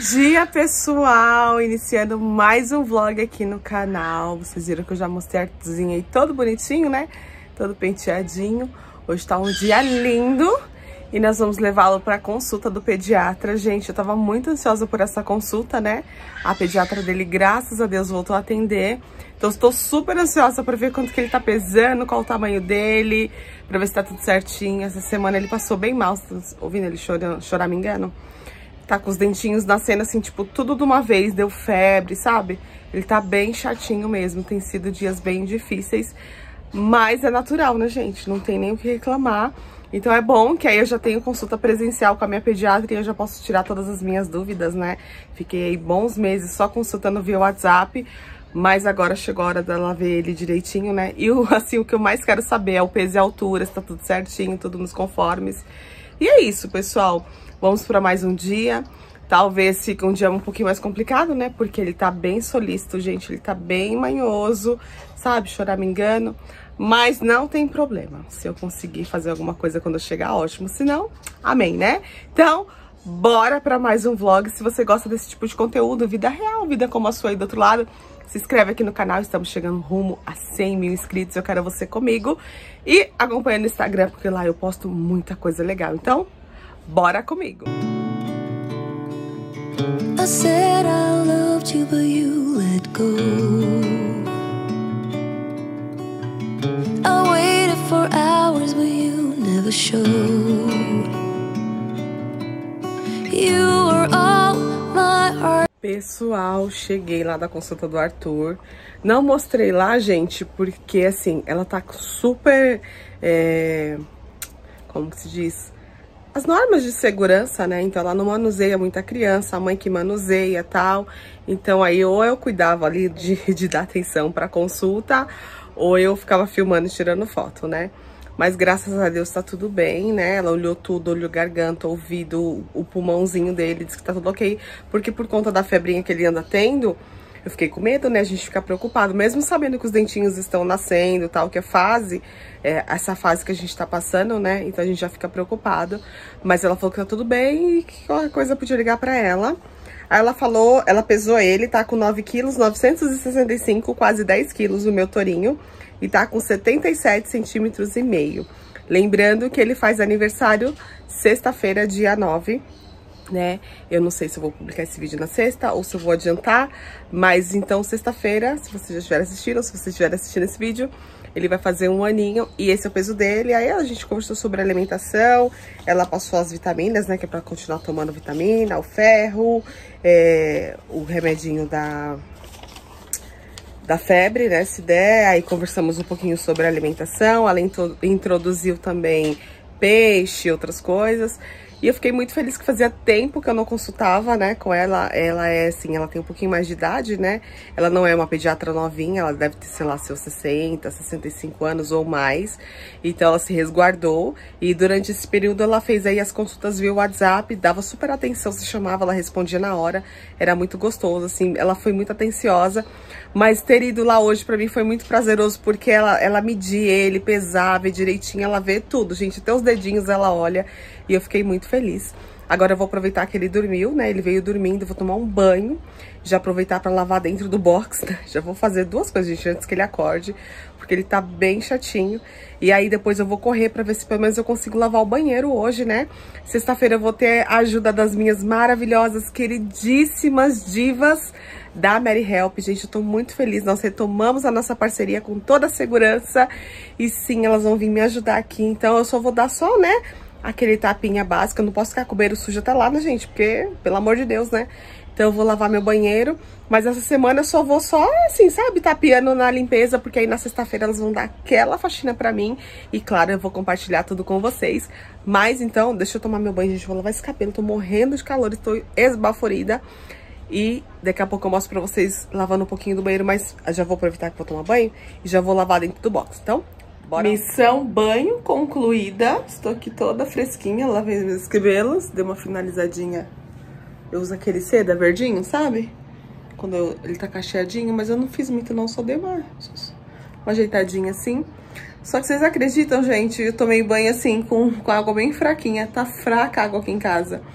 dia, pessoal! Iniciando mais um vlog aqui no canal. Vocês viram que eu já mostrei a artezinha aí todo bonitinho, né? Todo penteadinho. Hoje tá um dia lindo e nós vamos levá-lo pra consulta do pediatra. Gente, eu tava muito ansiosa por essa consulta, né? A pediatra dele, graças a Deus, voltou a atender. Então eu estou super ansiosa pra ver quanto que ele tá pesando, qual o tamanho dele, pra ver se tá tudo certinho. Essa semana ele passou bem mal, vocês ouvindo ele chorar, me engano? Tá com os dentinhos nascendo assim, tipo, tudo de uma vez, deu febre, sabe? Ele tá bem chatinho mesmo, tem sido dias bem difíceis, mas é natural, né, gente? Não tem nem o que reclamar. Então é bom que aí eu já tenho consulta presencial com a minha pediatra e eu já posso tirar todas as minhas dúvidas, né? Fiquei aí bons meses só consultando via WhatsApp, mas agora chegou a hora dela ver ele direitinho, né? E assim, o que eu mais quero saber é o peso e a altura, se tá tudo certinho, tudo nos conformes. E é isso, pessoal. Vamos para mais um dia. Talvez fique um dia um pouquinho mais complicado, né? Porque ele tá bem solícito, gente. Ele tá bem manhoso, sabe? Chorar, me engano. Mas não tem problema. Se eu conseguir fazer alguma coisa quando eu chegar, ótimo. Se não, amém, né? Então, bora para mais um vlog. Se você gosta desse tipo de conteúdo, vida real, vida como a sua aí do outro lado, se inscreve aqui no canal. Estamos chegando rumo a 100 mil inscritos. Eu quero você comigo. E acompanha no Instagram, porque lá eu posto muita coisa legal. Então, bora comigo! I said I loved you, but you let go. I waited for hours, but you never showed. You were all my heart. Pessoal, cheguei lá da consulta do Arthur. Não mostrei lá, gente, porque assim, ela tá super... como que se diz? As normas de segurança, né? Então ela não manuseia muita criança, a mãe que manuseia e tal. Então aí ou eu cuidava ali de dar atenção pra consulta, ou eu ficava filmando e tirando foto, né? Mas graças a Deus tá tudo bem, né? Ela olhou tudo, olhou garganta, ouvido, o pulmãozinho dele, disse que tá tudo ok. Porque por conta da febrinha que ele anda tendo, eu fiquei com medo, né? A gente fica preocupado, mesmo sabendo que os dentinhos estão nascendo e tal, que é fase, essa fase que a gente tá passando, né? Então a gente já fica preocupado. Mas ela falou que tá tudo bem e que qualquer coisa eu podia ligar pra ela. Aí ela falou, ela pesou ele, tá com 9 quilos, 965, quase 10 quilos o meu tourinho. E tá com 77 centímetros e meio. Lembrando que ele faz aniversário sexta-feira, dia 9. Né? Eu não sei se eu vou publicar esse vídeo na sexta ou se eu vou adiantar, mas então sexta-feira, se você já estiver assistindo ou se você estiver assistindo esse vídeo, ele vai fazer um aninho e esse é o peso dele. Aí a gente conversou sobre alimentação, ela passou as vitaminas, né, que é pra continuar tomando vitamina, o ferro, o remedinho da febre, né, se der. Aí conversamos um pouquinho sobre alimentação, ela introduziu também peixe, outras coisas. E eu fiquei muito feliz que fazia tempo que eu não consultava, né, com ela. Ela é assim, ela tem um pouquinho mais de idade, né? Ela não é uma pediatra novinha, ela deve ter, sei lá, seus 60, 65 anos ou mais. Então ela se resguardou e durante esse período ela fez aí as consultas via WhatsApp, dava super atenção, se chamava, ela respondia na hora. Era muito gostoso, assim, ela foi muito atenciosa. Mas ter ido lá hoje pra mim foi muito prazeroso, porque ela media ele, pesava e direitinho, ela vê tudo, gente, até os dedinhos ela olha. E eu fiquei muito feliz. Agora eu vou aproveitar que ele dormiu, né? Ele veio dormindo, vou tomar um banho. Já aproveitar pra lavar dentro do box, né? Já vou fazer duas coisas, gente, antes que ele acorde. Porque ele tá bem chatinho. E aí depois eu vou correr pra ver se pelo menos eu consigo lavar o banheiro hoje, né? Sexta-feira eu vou ter a ajuda das minhas maravilhosas, queridíssimas divas da Mary Help. Gente, eu tô muito feliz. Nós retomamos a nossa parceria com toda a segurança. E sim, elas vão vir me ajudar aqui. Então eu só vou dar só, né, aquele tapinha básico. Eu não posso ficar com o banheiro sujo até lá, né, gente? Porque, pelo amor de Deus, né? Então eu vou lavar meu banheiro. Mas essa semana eu só vou assim, sabe? Tapeando na limpeza. Porque aí na sexta-feira elas vão dar aquela faxina pra mim. E claro, eu vou compartilhar tudo com vocês. Mas então, deixa eu tomar meu banho, gente. Vou lavar esse cabelo. Tô morrendo de calor, estou esbaforida. E daqui a pouco eu mostro pra vocês lavando um pouquinho do banheiro. Mas eu já vou aproveitar que vou tomar banho. E já vou lavar dentro do box. Então, bora. Missão banho concluída. Estou aqui toda fresquinha, lavei meus cabelos, dei uma finalizadinha. Eu uso aquele seda verdinho, sabe? Quando ele tá cacheadinho, mas eu não fiz muito não, só dei uma ajeitadinha assim. Só que vocês acreditam, gente, eu tomei banho assim com água bem fraquinha, tá fraca a água aqui em casa.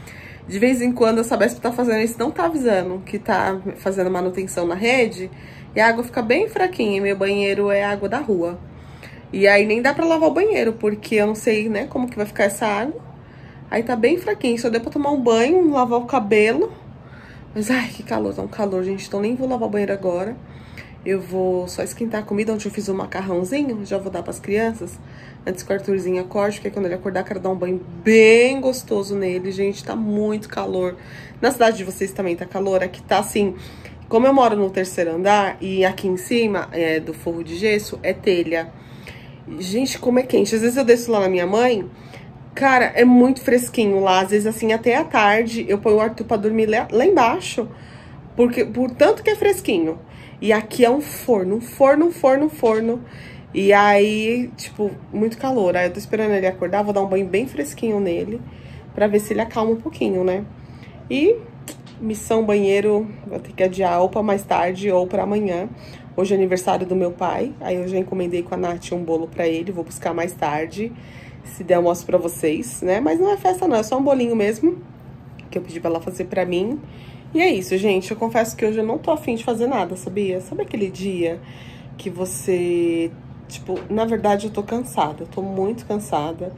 De vez em quando a Sabesp tá fazendo isso, não tá avisando que tá fazendo manutenção na rede, e a água fica bem fraquinha, e meu banheiro é água da rua. E aí nem dá pra lavar o banheiro, porque eu não sei, né, como que vai ficar essa água. Aí tá bem fraquinho, só deu pra tomar um banho, lavar o cabelo. Mas, ai, que calor, tá um calor, gente, então nem vou lavar o banheiro agora. Eu vou só esquentar a comida, onde eu fiz um macarrãozinho, já vou dar pras crianças, antes que o Arthurzinho acorde, porque quando ele acordar, quero dar um banho bem gostoso nele. Gente, tá muito calor. Na cidade de vocês também tá calor? Aqui tá assim, como eu moro no 3º andar, e aqui em cima, do forro de gesso, é telha. Gente, como é quente. Às vezes eu desço lá na minha mãe, cara, é muito fresquinho lá. Às vezes, assim, até à tarde, eu ponho o Arthur pra dormir lá embaixo, porque, por tanto que é fresquinho. E aqui é um forno, um forno. E aí, tipo, muito calor. Aí eu tô esperando ele acordar, vou dar um banho bem fresquinho nele, pra ver se ele acalma um pouquinho, né? E missão banheiro, vou ter que adiar ou pra mais tarde ou pra amanhã. Hoje é aniversário do meu pai, aí eu já encomendei com a Nath um bolo pra ele, vou buscar mais tarde. Se der, eu mostro pra vocês, né? Mas não é festa não, é só um bolinho mesmo, que eu pedi pra ela fazer pra mim. E é isso, gente. Eu confesso que hoje eu não tô afim de fazer nada, sabia? Sabe aquele dia que você... Tipo, na verdade eu tô cansada, eu tô muito cansada.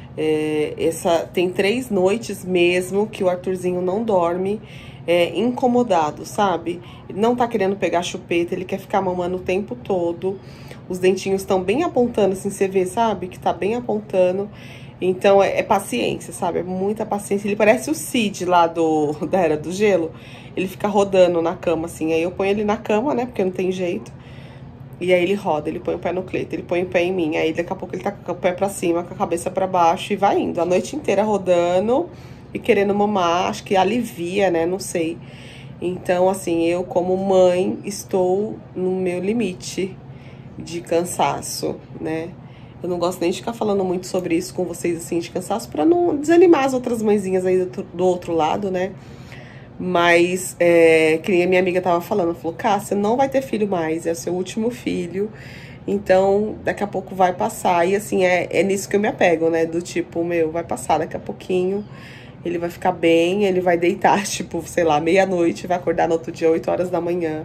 Tem 3 noites mesmo que o Arthurzinho não dorme, incomodado, sabe? Ele não tá querendo pegar chupeta, ele quer ficar mamando o tempo todo. Os dentinhos estão bem apontando, assim, você vê, sabe? Que tá bem apontando. Então, é paciência, sabe? É muita paciência. Ele parece o Cid lá da Era do Gelo. Ele fica rodando na cama, assim. Aí eu ponho ele na cama, né? Porque não tem jeito. E aí ele roda, ele põe o pé no Cleito, ele põe o pé em mim. Aí daqui a pouco ele tá com o pé pra cima, com a cabeça pra baixo e vai indo. A noite inteira rodando e querendo mamar. Acho que alivia, né? Não sei. Então, assim, eu como mãe estou no meu limite de cansaço, né? Eu não gosto nem de ficar falando muito sobre isso com vocês, assim, de cansaço, pra não desanimar as outras mãezinhas aí do outro lado, né? Mas, que nem a minha amiga tava falando, falou, Cássia, não vai ter filho mais, é o seu último filho, então daqui a pouco vai passar. E assim, é nisso que eu me apego, né? Do tipo, meu, vai passar daqui a pouquinho, ele vai ficar bem, ele vai deitar, tipo, sei lá, meia-noite, vai acordar no outro dia, 8 horas da manhã.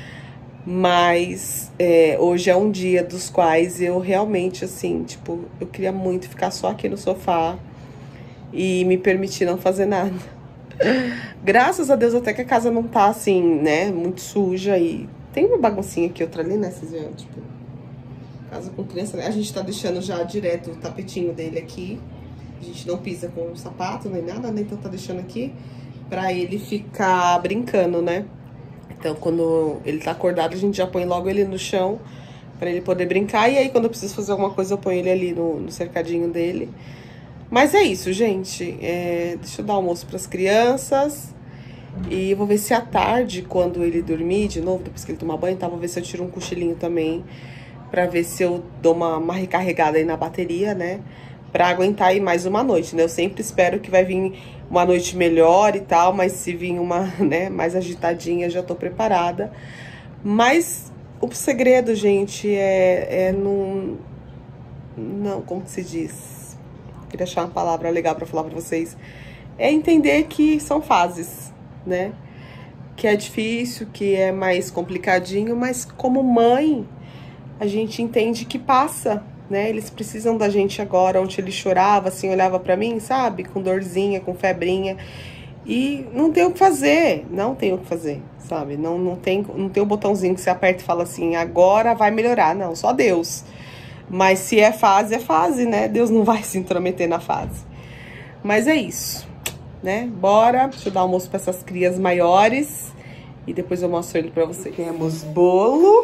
Mas hoje é um dia dos quais eu realmente, assim, tipo, eu queria muito ficar só aqui no sofá e me permitir não fazer nada. Graças a Deus até que a casa não tá, assim, né, muito suja e tem uma baguncinha aqui, outra ali, né, vocês viram, tipo, casa com criança, né? A gente tá deixando já direto o tapetinho dele aqui, a gente não pisa com sapato nem nada, né, então tá deixando aqui pra ele ficar brincando, né. Então, quando ele tá acordado, a gente já põe logo ele no chão pra ele poder brincar. E aí, quando eu preciso fazer alguma coisa, eu ponho ele ali no cercadinho dele. Mas é isso, gente. Deixa eu dar almoço pras crianças. E eu vou ver se à tarde, quando ele dormir de novo, depois que ele tomar banho, tá? Vou ver se eu tiro um cochilinho também. Pra ver se eu dou uma recarregada aí na bateria, né? Pra aguentar aí mais uma noite, né? Eu sempre espero que vai vir uma noite melhor e tal, mas se vir uma, né, mais agitadinha, já tô preparada. Mas o segredo, gente, não, como que se diz? Queria achar uma palavra legal pra falar pra vocês. É entender que são fases, né? Que é difícil, que é mais complicadinho, mas como mãe, a gente entende que passa, né? Eles precisam da gente agora. Onde ele chorava, assim, olhava pra mim, sabe? Com dorzinha, com febrinha. E não tem o que fazer, não tem o que fazer, sabe? Não tem o botãozinho que você aperta e fala assim, agora vai melhorar. Não, só Deus. Mas se é fase, né? Deus não vai se intrometer na fase. Mas é isso, né? Bora, deixa eu dar almoço pra essas crias maiores. E depois eu mostro ele pra vocês. Temos bolo.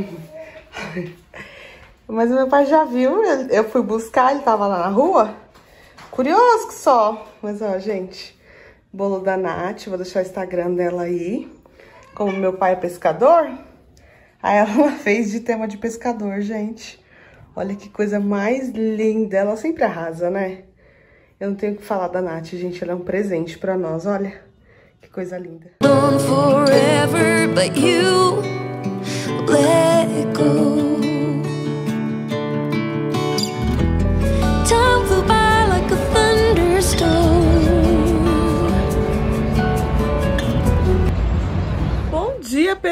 Mas o meu pai já viu, eu fui buscar, ele tava lá na rua. Curioso que só. Mas, ó, gente, bolo da Nath, vou deixar o Instagram dela aí. Como meu pai é pescador, aí ela fez de tema de pescador, gente. Olha que coisa mais linda, ela sempre arrasa, né? Eu não tenho o que falar da Nath, gente, ela é um presente pra nós, olha. Que coisa linda. Forever, but you let go. Time flew by like a thunderstorm.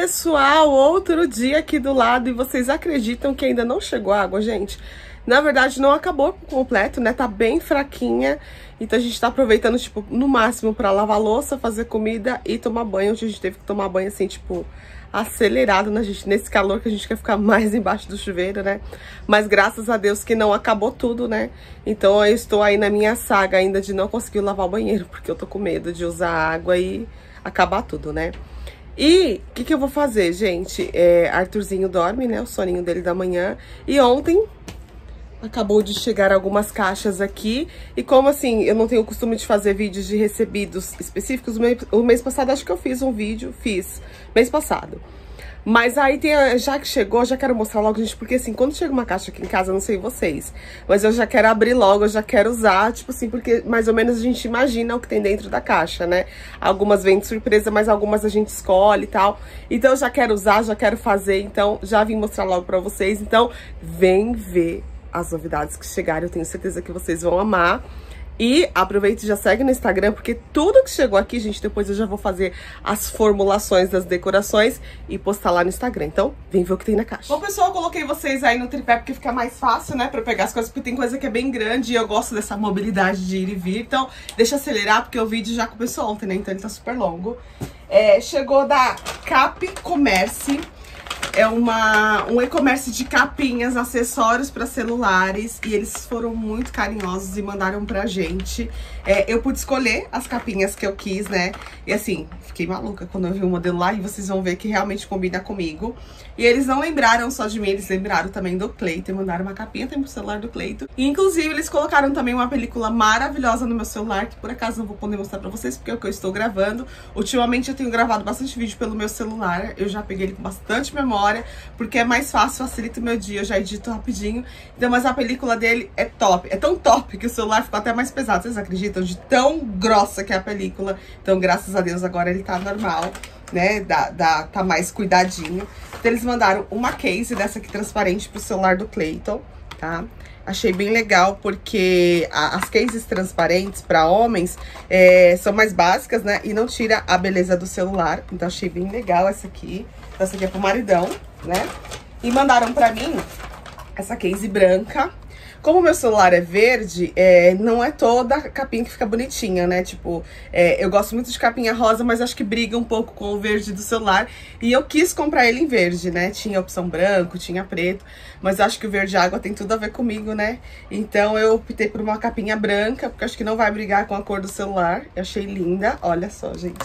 pessoal, outro dia aqui do lado e vocês acreditam que ainda não chegou água, gente? Na verdade, não acabou por completo, né? Tá bem fraquinha. Então a gente tá aproveitando, tipo, no máximo pra lavar louça, fazer comida e tomar banho. Hoje a gente teve que tomar banho, assim, tipo, acelerado, né, gente? Nesse calor que a gente quer ficar mais embaixo do chuveiro, né? Mas graças a Deus que não acabou tudo, né? Então eu estou aí na minha saga ainda de não conseguir lavar o banheiro, porque eu tô com medo de usar água e acabar tudo, né? E o que eu vou fazer, gente? Arthurzinho dorme, né? O soninho dele da manhã. E ontem acabou de chegar algumas caixas aqui. E como assim, eu não tenho o costume de fazer vídeos de recebidos específicos, o mês passado acho que eu fiz um vídeo, mês passado. Mas aí já que chegou, já quero mostrar logo, gente, porque assim, quando chega uma caixa aqui em casa, eu não sei vocês, mas eu já quero abrir logo, eu já quero usar, tipo assim, porque mais ou menos a gente imagina o que tem dentro da caixa, né? Algumas vêm de surpresa, mas algumas a gente escolhe e tal. Então eu já quero usar, já quero fazer, então já vim mostrar logo pra vocês. Então vem ver as novidades que chegaram, eu tenho certeza que vocês vão amar. E aproveita e já segue no Instagram, porque tudo que chegou aqui, gente, depois eu já vou fazer as formulações das decorações e postar lá no Instagram. Então, vem ver o que tem na caixa. Bom, pessoal, eu coloquei vocês aí no tripé porque fica mais fácil, né, pra pegar as coisas, porque tem coisa que é bem grande e eu gosto dessa mobilidade de ir e vir. Então, deixa eu acelerar, porque o vídeo já começou ontem, né, então ele tá super longo. Chegou da Cap Commerce. É um e-commerce de capinhas, acessórios para celulares. E eles foram muito carinhosos e mandaram pra gente. Eu pude escolher as capinhas que eu quis, né? E assim, fiquei maluca quando eu vi o modelo lá. E vocês vão ver que realmente combina comigo. E eles não lembraram só de mim, eles lembraram também do Cleiton. Mandaram uma capinha também pro celular do Cleiton. E inclusive eles colocaram também uma película maravilhosa no meu celular, que por acaso não vou poder mostrar pra vocês, porque é o que eu estou gravando. Ultimamente eu tenho gravado bastante vídeo pelo meu celular. Eu já peguei ele com bastante memória, porque é mais fácil, facilita o meu dia, eu já edito rapidinho. Então, mas a película dele é top. É tão top que o celular ficou até mais pesado. Vocês acreditam? De tão grossa que é a película. Então, graças a Deus, agora ele tá normal, né? Tá mais cuidadinho. Então, eles mandaram uma case dessa aqui transparente pro celular do Cleiton, tá? Achei bem legal, porque as cases transparentes para homens são mais básicas, né? E não tira a beleza do celular. Então, achei bem legal essa aqui. Então, essa aqui é pro maridão, né? E mandaram pra mim essa case branca. Como o meu celular é verde, não é toda a capinha que fica bonitinha, né? Tipo, eu gosto muito de capinha rosa, mas acho que briga um pouco com o verde do celular. E eu quis comprar ele em verde, né? Tinha opção branco, tinha preto, mas acho que o verde água tem tudo a ver comigo, né? Então eu optei por uma capinha branca, porque acho que não vai brigar com a cor do celular. Eu achei linda, olha só, gente.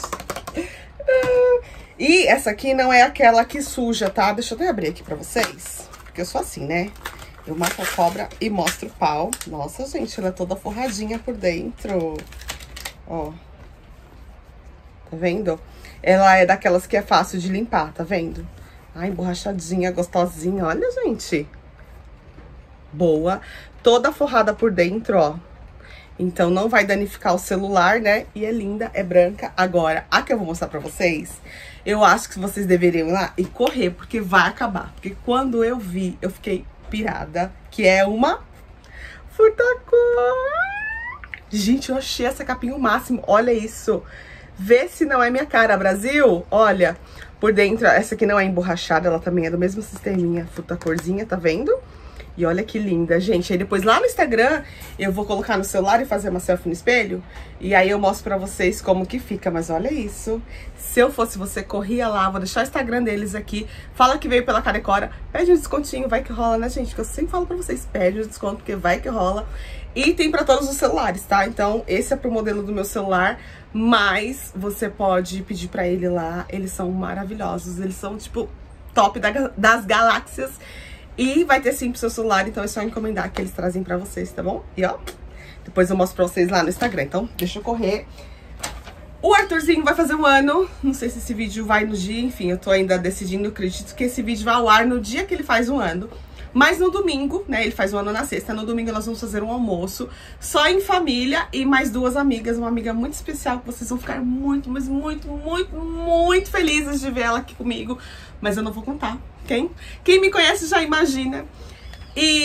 E essa aqui não é aquela que suja, tá? Deixa eu até abrir aqui pra vocês, porque eu sou assim, né? Eu mato a cobra e mostro o pau. Nossa, gente, ela é toda forradinha por dentro. Ó. Tá vendo? Ela é daquelas que é fácil de limpar, tá vendo? Ai, borrachadinha, gostosinha. Olha, gente. Boa. Toda forrada por dentro, ó. Então, não vai danificar o celular, né? E é linda, é branca. Agora, a que eu vou mostrar pra vocês, eu acho que vocês deveriam ir lá e correr, porque vai acabar. Porque quando eu vi, eu fiquei pirada, que é uma furtacor. Gente, eu achei essa capinha o máximo. Olha isso. Vê se não é minha cara, Brasil. Olha, por dentro, essa aqui não é emborrachada, ela também é do mesmo sisteminha, furtacorzinha, tá vendo? E olha que linda, gente. Aí depois lá no Instagram eu vou colocar no celular e fazer uma selfie no espelho. E aí eu mostro pra vocês como que fica. Mas olha isso. Se eu fosse você, corria lá. Vou deixar o Instagram deles aqui. Fala que veio pela Carecora. Pede um descontinho, vai que rola, né, gente? Que eu sempre falo pra vocês, pede o desconto, porque vai que rola. E tem pra todos os celulares, tá? Então esse é pro modelo do meu celular. Mas você pode pedir pra ele lá. Eles são maravilhosos. Eles são, tipo, top das galáxias. E vai ter sim pro seu celular, então é só encomendar que eles trazem pra vocês, tá bom? E ó, depois eu mostro pra vocês lá no Instagram. Então, deixa eu correr. O Arthurzinho vai fazer 1 ano. Não sei se esse vídeo vai no dia, enfim, eu tô ainda decidindo. Acredito que esse vídeo vai ao ar no dia que ele faz 1 ano. Mas no domingo, né, ele faz 1 ano na sexta. No domingo nós vamos fazer um almoço só em família e mais 2 amigas. Uma amiga muito especial que vocês vão ficar muito, mas muito, muito, muito felizes de ver ela aqui comigo. Mas eu não vou contar. Quem me conhece já imagina. E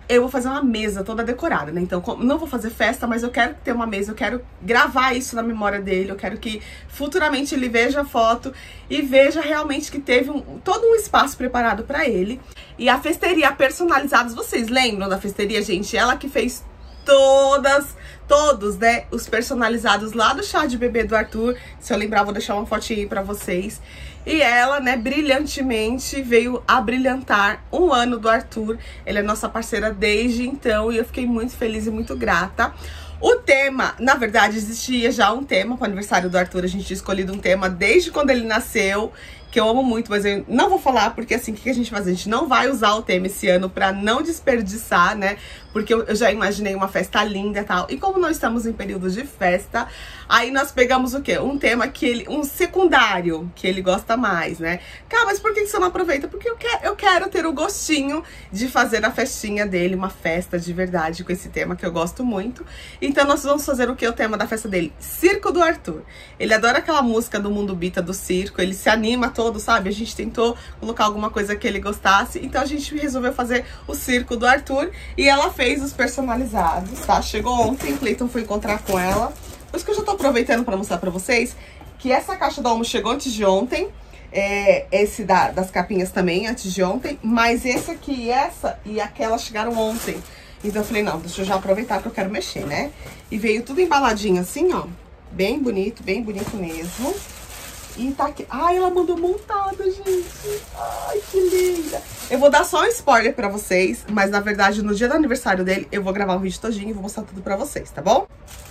eu vou fazer uma mesa toda decorada, né? Então, não vou fazer festa, mas eu quero ter uma mesa, eu quero gravar isso na memória dele, eu quero que futuramente ele veja a foto e veja realmente que teve todo um espaço preparado pra ele. E a festeria Personalizados, vocês lembram da festeria, gente? Ela que fez todos, né, os personalizados lá do chá de bebê do Arthur. Se eu lembrar, vou deixar uma fotinha aí pra vocês. E ela, né, brilhantemente veio abrilhantar um ano do Arthur. Ele é nossa parceira desde então e eu fiquei muito feliz e muito grata. O tema, na verdade, existia já um tema para o aniversário do Arthur. A gente tinha escolhido um tema desde quando ele nasceu, que eu amo muito, mas eu não vou falar, porque assim, o que a gente faz? A gente não vai usar o tema esse ano pra não desperdiçar, né? Porque eu já imaginei uma festa linda e tal. E como nós estamos em período de festa, aí nós pegamos o quê? Um tema que ele, um secundário, que ele gosta mais, né? Cara, mas por que você não aproveita? Porque eu quero ter o gostinho de fazer a festinha dele, uma festa de verdade com esse tema que eu gosto muito. Então nós vamos fazer o que? O tema da festa dele? Circo do Arthur. Ele adora aquela música do Mundo Bita do circo, ele se anima todo, sabe? A gente tentou colocar alguma coisa que ele gostasse, então a gente resolveu fazer o circo do Arthur e ela fez os personalizados, tá? Chegou ontem, o Cleiton foi encontrar com ela. Por isso que eu já tô aproveitando pra mostrar pra vocês que essa caixa da Omo chegou antes de ontem, esse das capinhas também, antes de ontem, mas esse aqui, essa e aquela chegaram ontem. Então eu falei, não, deixa eu já aproveitar que eu quero mexer, né? E veio tudo embaladinho assim, ó, bem bonito mesmo. E tá aqui. Ai, ela mandou montada, gente. Ai, que linda. Eu vou dar só um spoiler pra vocês, mas na verdade, no dia do aniversário dele, eu vou gravar um vídeo todinho e vou mostrar tudo pra vocês, tá bom?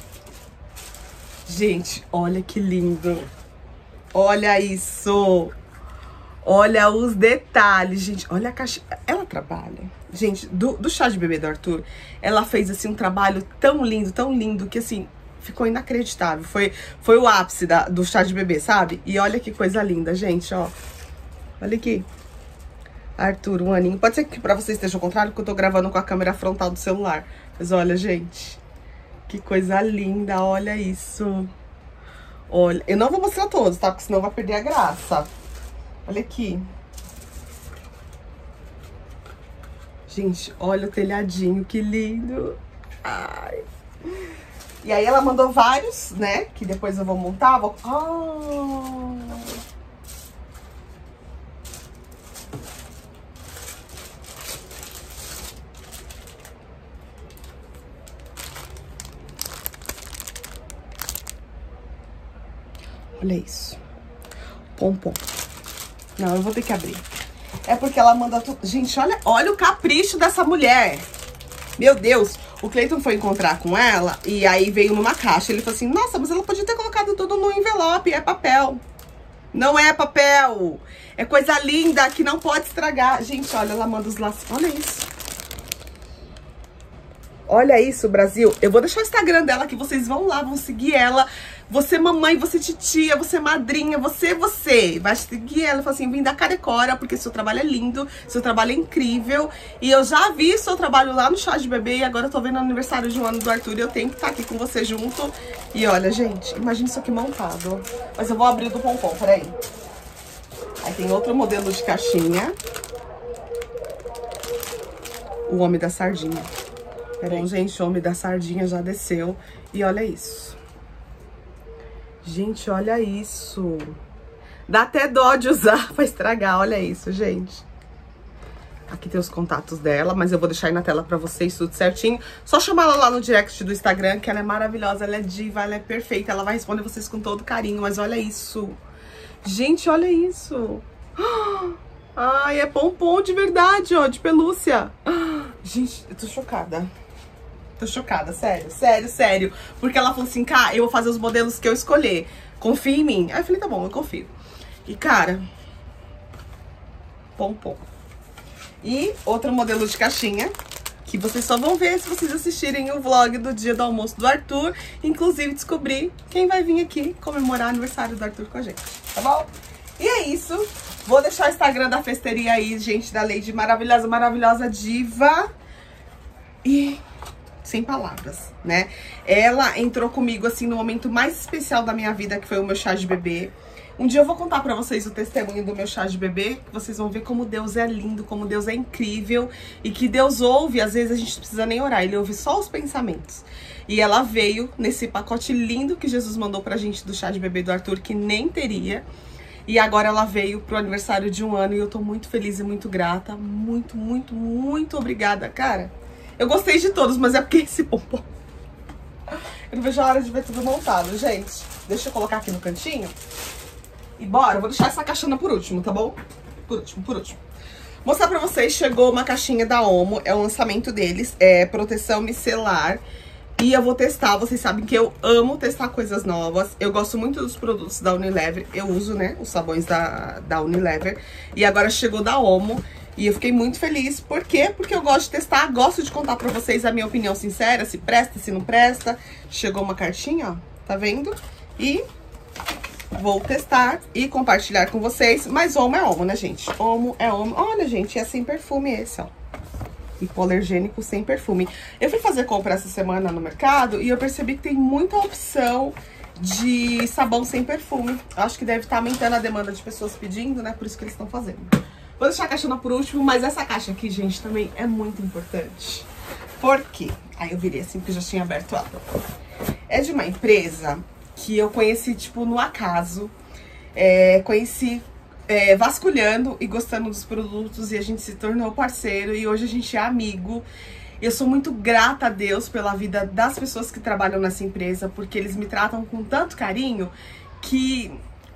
Gente, olha que lindo. Olha isso. Olha os detalhes, gente. Olha a caixa. Ela trabalha. Gente, do chá de bebê do Arthur, ela fez, assim, um trabalho tão lindo, que, assim, ficou inacreditável. Foi o ápice do chá de bebê, sabe? E olha que coisa linda, gente, ó. Olha aqui. Arthur, um aninho. Pode ser que pra vocês esteja ao contrário, porque eu tô gravando com a câmera frontal do celular. Mas olha, gente. Que coisa linda, olha isso. Olha, eu não vou mostrar todos, tá? Porque senão vai perder a graça. Olha aqui. Gente, olha o telhadinho, que lindo. Ai. E aí ela mandou vários, né? Que depois eu vou montar. Olha isso. Pompom. Não, eu vou ter que abrir. É porque ela manda tudo. Gente, olha o capricho dessa mulher. Meu Deus. O Cleiton foi encontrar com ela e aí veio numa caixa. Ele falou assim, nossa, mas ela podia ter colocado tudo no envelope. É papel. Não é papel. É coisa linda que não pode estragar. Gente, olha, ela manda os laços. Olha isso. Olha isso, Brasil. Eu vou deixar o Instagram dela que vocês vão lá, vão seguir ela. Você mamãe, você titia, você madrinha, você. Vai seguir ela e falar assim, vim da Carecora, porque seu trabalho é lindo, seu trabalho é incrível. E eu já vi seu trabalho lá no chá de bebê e agora eu tô vendo o aniversário de um ano do Arthur e eu tenho que estar aqui com você junto. E olha, gente, imagina isso aqui montado. Mas eu vou abrir o do pompom, peraí. Aí tem outro modelo de caixinha. O homem da sardinha. Bom, gente, o homem da sardinha já desceu. E olha isso. Gente, olha isso. Dá até dó de usar pra estragar. Olha isso, gente. Aqui tem os contatos dela, mas eu vou deixar aí na tela pra vocês tudo certinho. Só chamar ela lá no direct do Instagram, que ela é maravilhosa, ela é diva, ela é perfeita. Ela vai responder vocês com todo carinho, mas olha isso. Gente, olha isso. Ai, é pompom de verdade, ó, de pelúcia. Gente, eu tô chocada. Tô chocada, sério. Porque ela falou assim, cara, eu vou fazer os modelos que eu escolher. Confia em mim. Aí eu falei, tá bom, eu confio. E, cara, pompom. E outro modelo de caixinha, que vocês só vão ver se vocês assistirem o vlog do dia do almoço do Arthur. Inclusive, descobrir quem vai vir aqui comemorar o aniversário do Arthur com a gente, tá bom? E é isso. Vou deixar o Instagram da festeria aí, gente, da Lady maravilhosa diva. E... sem palavras, né? Ela entrou comigo, assim, no momento mais especial da minha vida, que foi o meu chá de bebê. Um dia eu vou contar pra vocês o testemunho do meu chá de bebê, que vocês vão ver como Deus é lindo, como Deus é incrível e que Deus ouve, às vezes a gente não precisa nem orar, Ele ouve só os pensamentos. E ela veio nesse pacote lindo que Jesus mandou pra gente do chá de bebê do Arthur, que nem teria. E agora ela veio pro aniversário de 1 ano e eu tô muito feliz e muito grata. Muito, muito, muito obrigada, cara. Eu gostei de todos, mas é porque esse pompom... Eu não vejo a hora de ver tudo montado, gente. Deixa eu colocar aqui no cantinho. E bora, eu vou deixar essa caixona por último, tá bom? Por último. Mostrar pra vocês, chegou uma caixinha da Omo, é o lançamento deles, é proteção micelar. E eu vou testar, vocês sabem que eu amo testar coisas novas. Eu gosto muito dos produtos da Unilever, eu uso, né, os sabões da Unilever. E agora chegou da Omo. E eu fiquei muito feliz, por quê? Porque eu gosto de testar, gosto de contar pra vocês a minha opinião sincera, se presta, se não presta. Chegou uma cartinha, ó, tá vendo? E vou testar e compartilhar com vocês. Mas Omo é Omo, né, gente? Omo é Omo. Olha, gente, é sem perfume esse, ó. Hipoalergênico sem perfume. Eu fui fazer compra essa semana no mercado e eu percebi que tem muita opção de sabão sem perfume. Acho que deve estar aumentando a demanda de pessoas pedindo, né? Por isso que eles estão fazendo. Vou deixar a caixona por último, mas essa caixa aqui, gente, também é muito importante. Por quê? Aí eu virei assim, porque eu já tinha aberto ela. É de uma empresa que eu conheci, tipo, no acaso. Conheci vasculhando e gostando dos produtos e a gente se tornou parceiro e hoje a gente é amigo. Eu sou muito grata a Deus pela vida das pessoas que trabalham nessa empresa, porque eles me tratam com tanto carinho que...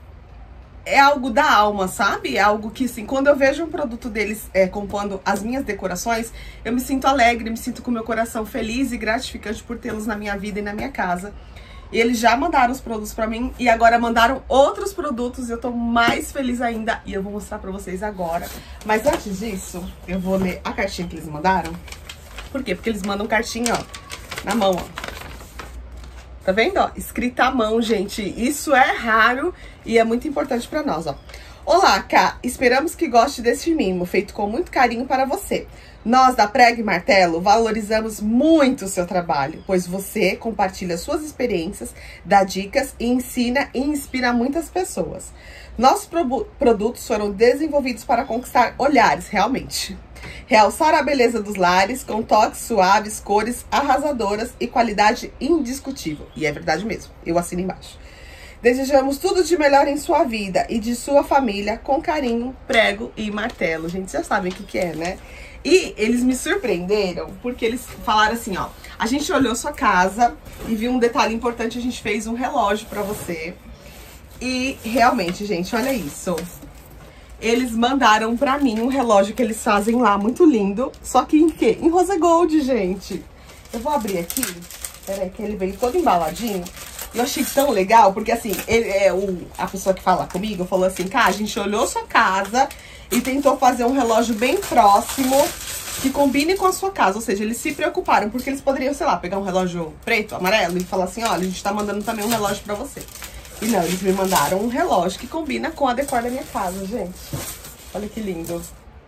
é algo da alma, sabe? É algo que, assim, quando eu vejo um produto deles compondo as minhas decorações, eu me sinto alegre, me sinto com o meu coração feliz e gratificante por tê-los na minha vida e na minha casa. E eles já mandaram os produtos pra mim e agora mandaram outros produtos e eu tô mais feliz ainda. E eu vou mostrar pra vocês agora. Mas antes disso, eu vou ler a cartinha que eles mandaram. Por quê? Porque eles mandam cartinha, ó, na mão, ó. Tá vendo, ó? Escrita à mão, gente. Isso é raro e é muito importante pra nós, ó. Olá, Ká. Esperamos que goste deste mimo, feito com muito carinho para você. Nós, da Prego e Martelo, valorizamos muito o seu trabalho, pois você compartilha suas experiências, dá dicas e ensina e inspira muitas pessoas. Nossos produtos foram desenvolvidos para conquistar olhares, realmente. Realçar a beleza dos lares com toques suaves, cores arrasadoras e qualidade indiscutível. E é verdade mesmo, eu assino embaixo. Desejamos tudo de melhor em sua vida e de sua família, com carinho, Prego e Martelo. Gente, já sabem o que é, né? E eles me surpreenderam, porque eles falaram assim, ó. A gente olhou sua casa e viu um detalhe importante, a gente fez um relógio pra você. E realmente, gente, olha isso. Eles mandaram pra mim um relógio que eles fazem lá, muito lindo. Só que em quê? Em rosa gold, gente. Eu vou abrir aqui. Peraí, que ele veio todo embaladinho. Eu achei tão legal, porque assim, a pessoa que fala comigo falou assim, cara, a gente olhou sua casa e tentou fazer um relógio bem próximo, que combine com a sua casa. Ou seja, eles se preocuparam, porque eles poderiam, sei lá, pegar um relógio preto, amarelo e falar assim, olha, a gente tá mandando também um relógio pra você. E não, eles me mandaram um relógio que combina com a decor da minha casa, gente. Olha que lindo.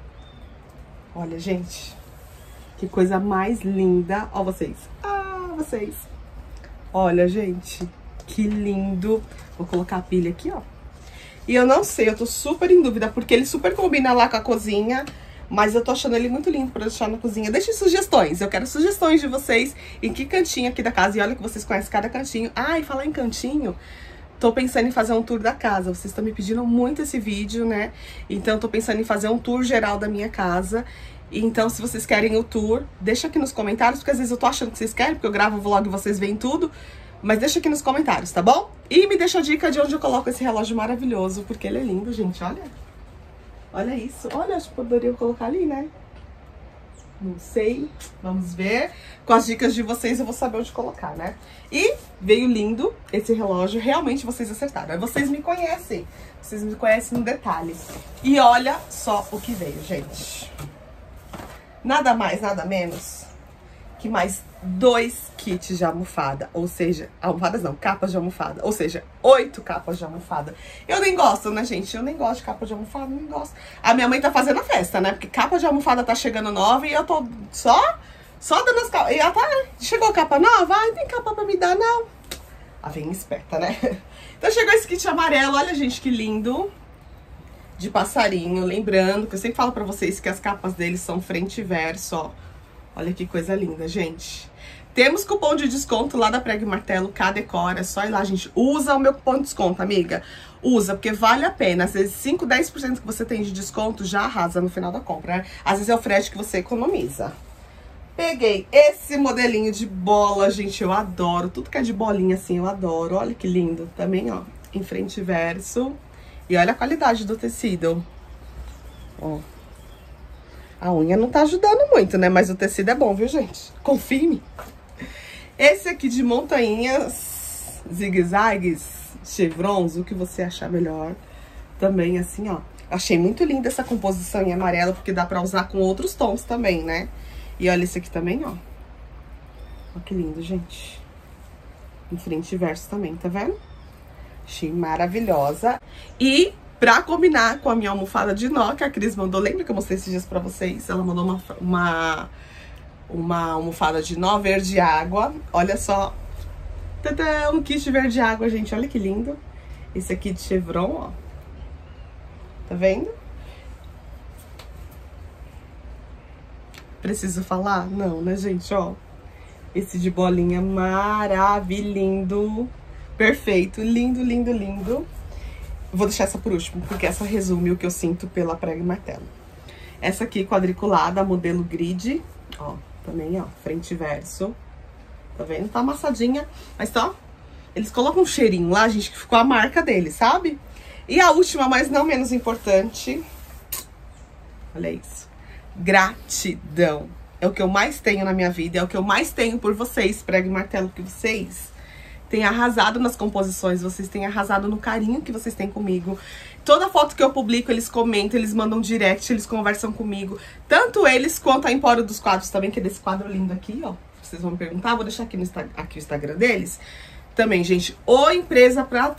Olha, gente. Que coisa mais linda. Ó vocês. Ah, vocês. Olha, gente. Que lindo. Vou colocar a pilha aqui, ó. E eu não sei, eu tô super em dúvida, porque ele super combina lá com a cozinha. Mas eu tô achando ele muito lindo pra deixar na cozinha. Deixem sugestões. Eu quero sugestões de vocês. Em que cantinho aqui da casa. E olha que vocês conhecem cada cantinho. Ah, e falar em cantinho... Tô pensando em fazer um tour da casa, vocês estão me pedindo muito esse vídeo, né? Então, tô pensando em fazer um tour geral da minha casa. Então, se vocês querem o tour, deixa aqui nos comentários, porque às vezes eu tô achando que vocês querem, porque eu gravo o vlog e vocês veem tudo. Mas deixa aqui nos comentários, tá bom? E me deixa a dica de onde eu coloco esse relógio maravilhoso, porque ele é lindo, gente, olha. Olha isso, olha, acho que poderia colocar ali, né? Não sei, vamos ver. Com as dicas de vocês eu vou saber onde colocar, né? E veio lindo esse relógio, realmente vocês acertaram. Vocês me conhecem no detalhe. E olha só o que veio, gente. Nada mais, nada menos que mais 2 kits de almofada. Ou seja, almofadas não, capas de almofada. Ou seja, 8 capas de almofada. Eu nem gosto, né, gente? Eu nem gosto de capa de almofada, nem gosto. A minha mãe tá fazendo a festa, né? Porque capa de almofada tá chegando nova e eu tô só dando as capas. E ela tá, chegou capa nova? Ai, tem capa pra me dar, não. A vem esperta, né? Então chegou esse kit amarelo, olha gente que lindo. De passarinho, lembrando que eu sempre falo pra vocês que as capas deles são frente e verso, ó. Olha que coisa linda, gente. Temos cupom de desconto lá da Prego e Martelo, K-Decora, é só ir lá, gente. Usa o meu cupom de desconto, amiga. Usa, porque vale a pena. Às vezes 5, 10% que você tem de desconto já arrasa no final da compra, né? Às vezes é o frete que você economiza. Peguei esse modelinho de bola, gente, eu adoro. Tudo que é de bolinha assim, eu adoro. Olha que lindo. Também, ó, em frente e verso. E olha a qualidade do tecido. Ó. A unha não tá ajudando muito, né? Mas o tecido é bom, viu, gente? Confia em mim. Esse aqui de montanhas, zigue-zagues, chevrons, o que você achar melhor. Também, assim, ó. Achei muito linda essa composição em amarelo, porque dá pra usar com outros tons também, né? E olha esse aqui também, ó. Olha que lindo, gente. Em frente e verso também, tá vendo? Achei maravilhosa. E pra combinar com a minha almofada de nó, que a Cris mandou, lembra que eu mostrei esses dias pra vocês? Ela mandou uma almofada de nó verde água. Olha só. Tadã, um kit verde água, gente. Olha que lindo. Esse aqui de chevron, ó. Tá vendo? Preciso falar? Não, né, gente? Ó. Esse de bolinha maravilhoso. Perfeito, lindo, lindo, lindo. Vou deixar essa por último, porque essa resume o que eu sinto pela Prego e Martelo. Essa aqui quadriculada, modelo grid, ó, também, ó, frente e verso. Tá vendo? Tá amassadinha, mas ó, eles colocam um cheirinho lá, gente, que ficou a marca deles, sabe? E a última, mas não menos importante, olha isso, gratidão. É o que eu mais tenho na minha vida, é o que eu mais tenho por vocês, Prego e Martelo, que vocês têm arrasado nas composições, vocês têm arrasado no carinho que vocês têm comigo. Toda foto que eu publico, eles comentam, eles mandam direct, eles conversam comigo. Tanto eles quanto a Empório dos Quadros também, que é desse quadro lindo aqui, ó. Vocês vão me perguntar, vou deixar aqui, aqui o Instagram deles. Também, gente, ou empresa pra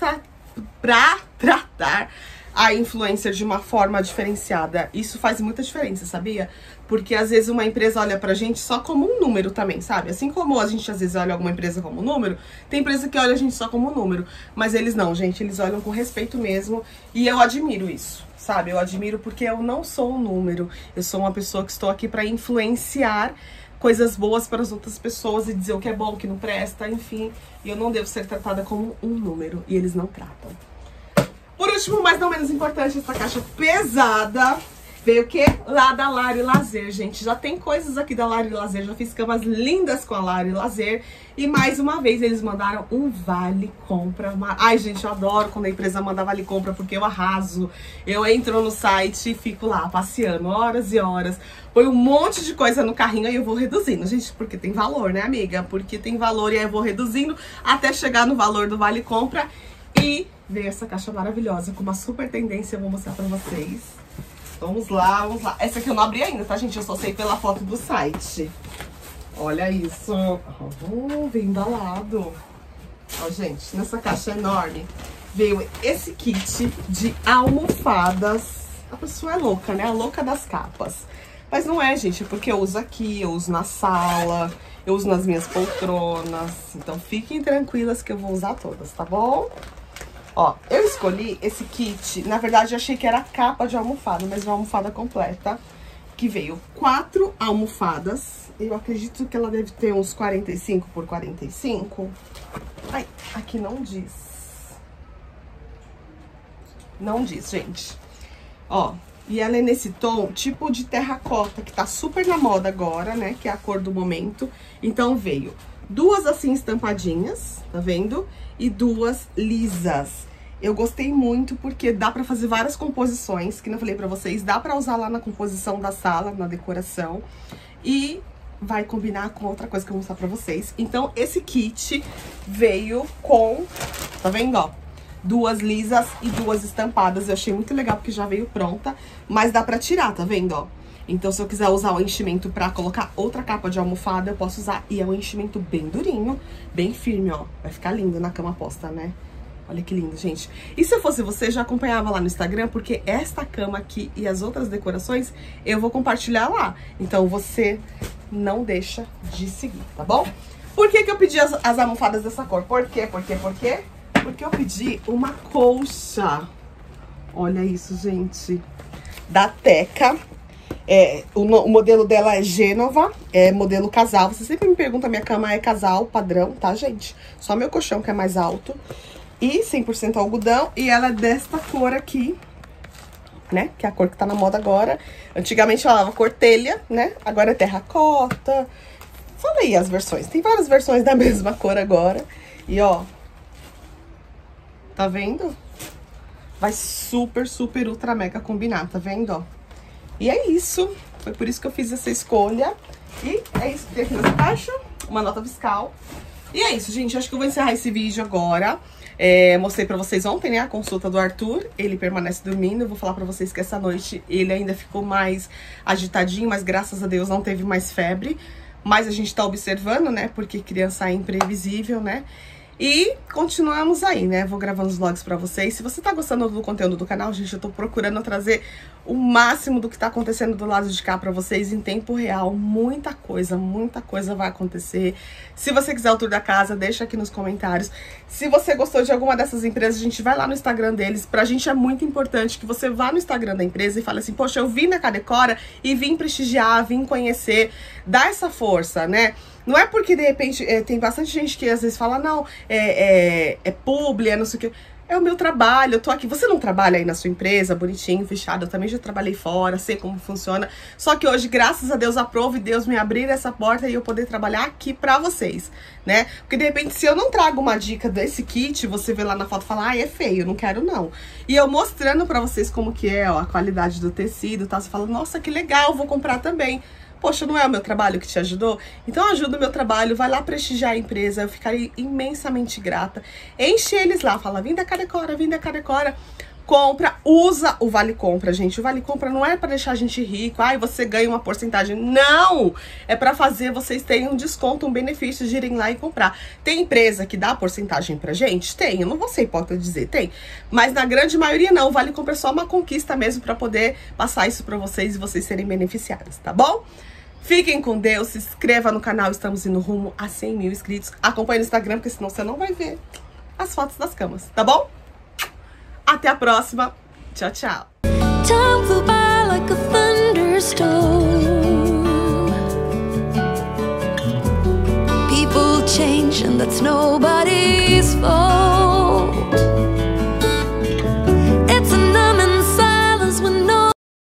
tratar a influencer de uma forma diferenciada. Isso faz muita diferença, sabia? Porque às vezes uma empresa olha pra gente só como um número também, sabe? Assim como a gente às vezes olha alguma empresa como um número, tem empresa que olha a gente só como um número. Mas eles não, gente, eles olham com respeito mesmo. E eu admiro isso, sabe? Eu admiro porque eu não sou um número. Eu sou uma pessoa que estou aqui pra influenciar coisas boas para as outras pessoas e dizer o que é bom, o que não presta, enfim. E eu não devo ser tratada como um número. E eles não tratam. Por último, mas não menos importante, essa caixa pesada veio o quê? Lá da Lari Lazer, gente. Já tem coisas aqui da Lari Lazer, já fiz camas lindas com a Lari Lazer. E mais uma vez eles mandaram um vale compra. Ai, gente, eu adoro quando a empresa manda vale compra, porque eu arraso. Eu entro no site e fico lá passeando horas e horas. Põe um monte de coisa no carrinho e eu vou reduzindo, gente, porque tem valor, né, amiga? Porque tem valor e aí eu vou reduzindo até chegar no valor do vale compra. E veio essa caixa maravilhosa com uma super tendência, eu vou mostrar pra vocês. Vamos lá, vamos lá. Essa aqui eu não abri ainda, tá, gente? Eu só sei pela foto do site. Olha isso. Vem embalado. Ó, gente, nessa caixa enorme veio esse kit de almofadas. A pessoa é louca, né? A louca das capas. Mas não é, gente, porque eu uso aqui, eu uso na sala, eu uso nas minhas poltronas. Então fiquem tranquilas que eu vou usar todas, tá bom? Ó, eu escolhi esse kit, na verdade eu achei que era capa de almofada, mas uma almofada completa, que veio 4 almofadas. Eu acredito que ela deve ter uns 45 por 45. Ai, aqui não diz. Não diz, gente. Ó, e ela é nesse tom tipo de terracota, que tá super na moda agora, né? Que é a cor do momento. Então veio 2 assim estampadinhas, tá vendo? E 2 lisas. Eu gostei muito porque dá pra fazer várias composições, que eu falei pra vocês, dá pra usar lá na composição da sala, na decoração. E vai combinar com outra coisa que eu vou mostrar pra vocês. Então, esse kit veio com, tá vendo, ó? 2 lisas e 2 estampadas. Eu achei muito legal porque já veio pronta, mas dá pra tirar, tá vendo, ó? Então, se eu quiser usar o enchimento pra colocar outra capa de almofada, eu posso usar. E é um enchimento bem durinho, bem firme, ó. Vai ficar lindo na cama posta, né? Olha que lindo, gente. E se eu fosse você, já acompanhava lá no Instagram, porque esta cama aqui e as outras decorações eu vou compartilhar lá. Então, você não deixa de seguir, tá bom? Por que que eu pedi as almofadas dessa cor? Por quê? Porque eu pedi uma colcha. Olha isso, gente. Da Teca. O modelo dela é Gênova, é modelo casal. Você sempre me pergunta, minha cama é casal padrão, tá, gente? Só meu colchão que é mais alto. E 100% algodão. E ela é desta cor aqui, né? Que é a cor que tá na moda agora. Antigamente falava cor telha, né? Agora é terracota. Fala aí as versões. Tem várias versões da mesma cor agora. E, ó. Tá vendo? Vai super, super, ultra, mega combinar, tá vendo, ó? E é isso. Foi por isso que eu fiz essa escolha. E é isso que tem aqui nessa caixa. Uma nota fiscal. E é isso, gente. Acho que eu vou encerrar esse vídeo agora. Mostrei pra vocês ontem, né, a consulta do Arthur. Ele permanece dormindo. Eu vou falar pra vocês que essa noite ele ainda ficou mais agitadinho, mas graças a Deus não teve mais febre. Mas a gente tá observando, né, porque criança é imprevisível, né? E continuamos aí, né? Vou gravando os vlogs pra vocês. Se você tá gostando do conteúdo do canal, gente, eu tô procurando trazer o máximo do que tá acontecendo do lado de cá pra vocês em tempo real. Muita coisa vai acontecer. Se você quiser o tour da casa, deixa aqui nos comentários. Se você gostou de alguma dessas empresas, a gente vai lá no Instagram deles. Pra gente é muito importante que você vá no Instagram da empresa e fale assim, poxa, eu vim na Cadecora e vim prestigiar, vim conhecer. Dá essa força, né? Não é porque, de repente, tem bastante gente que às vezes fala, não, é publi, não sei o que. É o meu trabalho, eu tô aqui. Você não trabalha aí na sua empresa, bonitinho, fechado. Eu também já trabalhei fora, sei como funciona. Só que hoje, graças a Deus, aprove Deus me abrir essa porta e eu poder trabalhar aqui pra vocês, né? Porque, de repente, se eu não trago uma dica desse kit, você vê lá na foto e fala, é feio, não quero não. E eu mostrando pra vocês como que é, ó, a qualidade do tecido, tá? Você fala, nossa, que legal, vou comprar também. Poxa, não é o meu trabalho que te ajudou? Então ajuda o meu trabalho, vai lá prestigiar a empresa, eu ficarei imensamente grata. Enche eles lá, fala, vim da Cadecora, compra, usa o Vale Compra, gente. O Vale Compra não é pra deixar a gente rico, ai, você ganha uma porcentagem. Não! É pra fazer vocês terem um desconto, um benefício de irem lá e comprar. Tem empresa que dá porcentagem pra gente? Tem, eu não vou ser hipócrita dizer, tem. Mas na grande maioria não, o Vale Compra é só uma conquista mesmo pra poder passar isso pra vocês e vocês serem beneficiados, tá bom? Fiquem com Deus, se inscreva no canal, estamos indo rumo a 100 mil inscritos. Acompanhe no Instagram, porque senão você não vai ver as fotos das camas, tá bom? Até a próxima. Tchau, tchau. Time flew by like a thunderstorm. People change and that's nobody's fault.